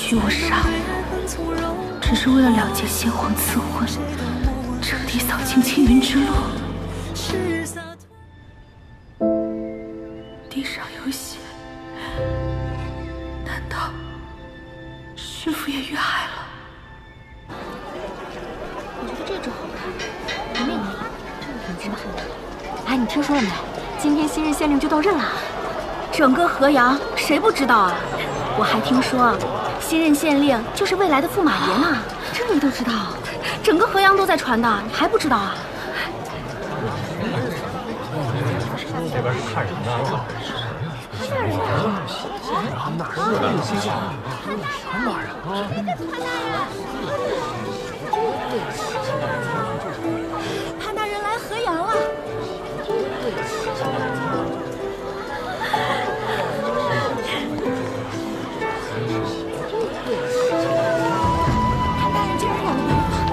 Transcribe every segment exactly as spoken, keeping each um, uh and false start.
取我杀我，只是为了了结先皇赐婚，彻底扫清青云之路。地上有血，难道师父也遇害了？ 我觉得这只好看，那个这个挺好看的。哎，你听说了没？今天新任县令就到任了。整个河阳谁不知道啊？我还听说，新任县令就是未来的驸马爷呢。这你都知道？整个河阳都在传的，你还不知道啊？ 这边是看人的。 看人啊！ 哪是的？ 潘大人啊！潘大人来河阳了。潘大人竟然染了白发。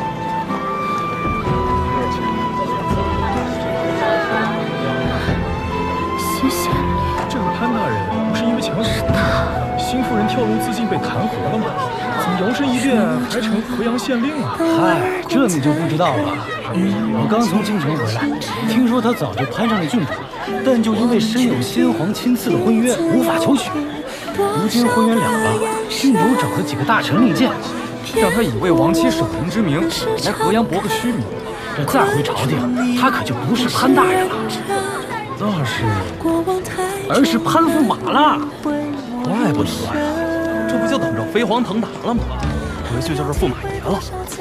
谢县令， 这个潘大人不是因为抢手，新夫人跳楼自尽被弹劾了吗？怎么摇身一变还成河阳县令啊？ 嗨，这你就不知道了。我刚从京城回来，听说他早就攀上了郡主，但就因为身有先皇亲赐的婚约，无法求娶。如今婚约了了，郡主找了几个大臣力荐， 让他以为亡妻守灵之名来河阳博个虚名。 这再回朝廷，他可就不是潘大人了， 那是， 而是潘驸马了。 怪不得呀，这不就等着飞黄腾达了吗？回去就是驸马爷了。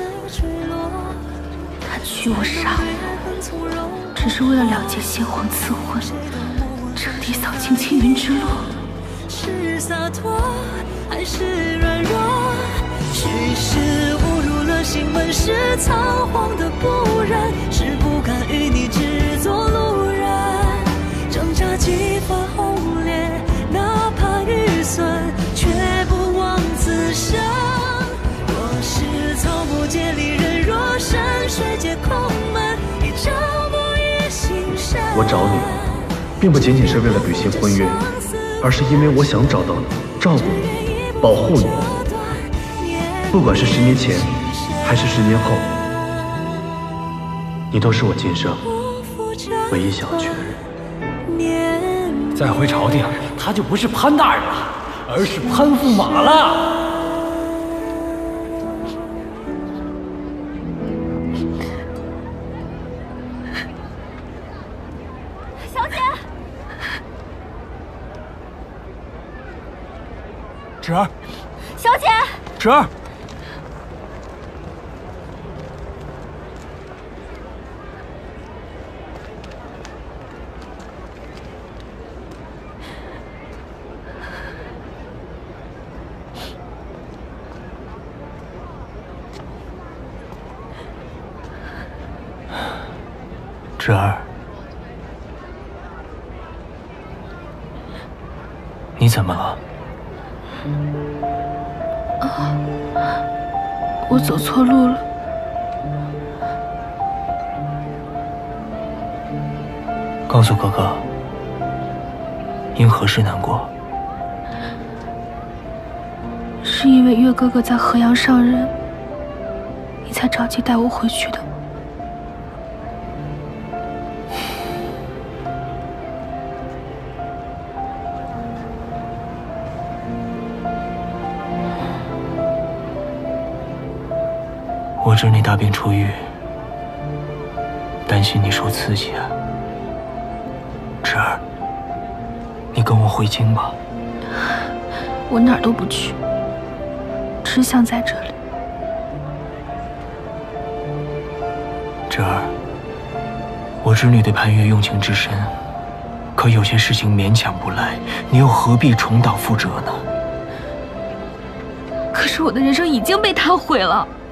他取我杀我，只是为了了结先皇赐婚，彻底扫清青云之路。 是洒脱还是软弱？虚实误入了心门，是仓皇的不忍，是不敢与你只做路人。挣扎几番红烈，哪怕玉损，却不枉此生。若是草木皆离人，若山水皆空门，一朝不于心生。 我找你，并不仅仅是为了履行婚约，而是因为我想找到你，照顾你，保护你。不管是十年前，还是十年后，你都是我今生唯一想要娶的人。 再回朝廷，他就不是潘大人了，而是潘驸马了。 小姐， 芷儿， 小姐， 芷儿。 芷儿，你怎么了？ 啊，我走错路了。 告诉哥哥，因何事难过？ 是因为月哥哥在河阳上任，你才着急带我回去的。 我知你大病初愈，担心你受刺激啊。芷儿，你跟我回京吧。 我哪儿都不去，只想在这里。 芷儿，我知你对潘越用情至深，可有些事情勉强不来，你又何必重蹈覆辙呢？ 可是我的人生已经被他毁了。